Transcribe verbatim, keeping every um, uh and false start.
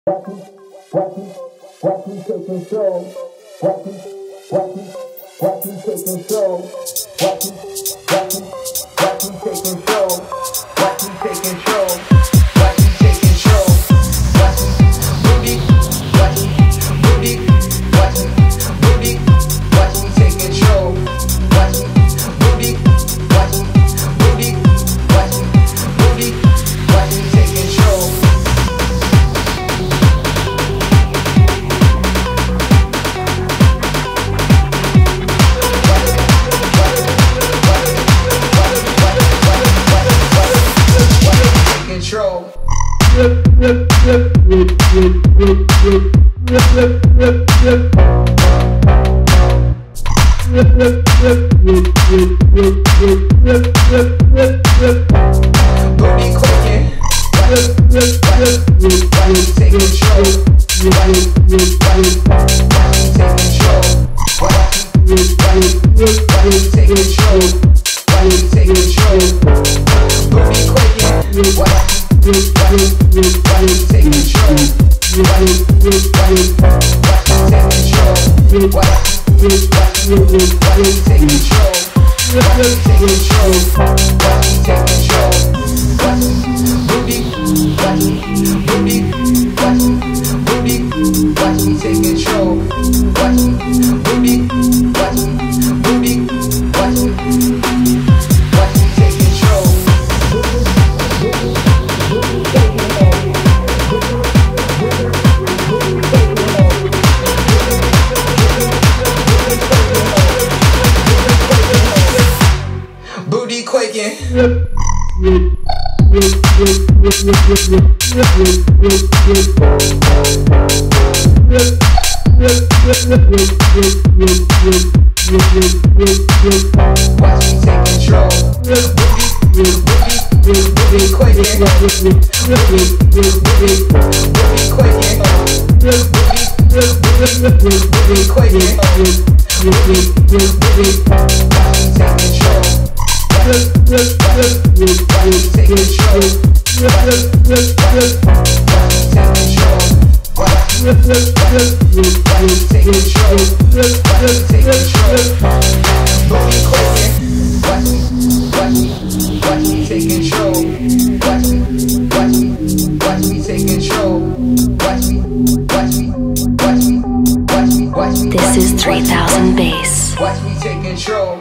Watch me, watch me, watch me take control. Watch me, watch me, watch me take control. Watch me, watch me, watch me take control. Watch me take control. Watch me take control. Watch me, booty, watch me, booty, watch me, booty, watch me take control. Watch me, booty, watch me, booty, watch me, booty, watch me take control. Control. Booty quaking. Take control. Take control. Take control. Booty quaking. Take control. Booty quaking. Watch me take control. Booty, booty, booty quaking. Booty, booty, booty quaking. Booty, booty quaking. Booty, booty, watch me take control. Take control. Take control. Take control. Booty quaking. Watch me, watch me, watch me take control. Watch me, watch me, watch me take control. Watch me, watch me, watch me, watch me, watch me. This is three thousand Bass. Watch me take control.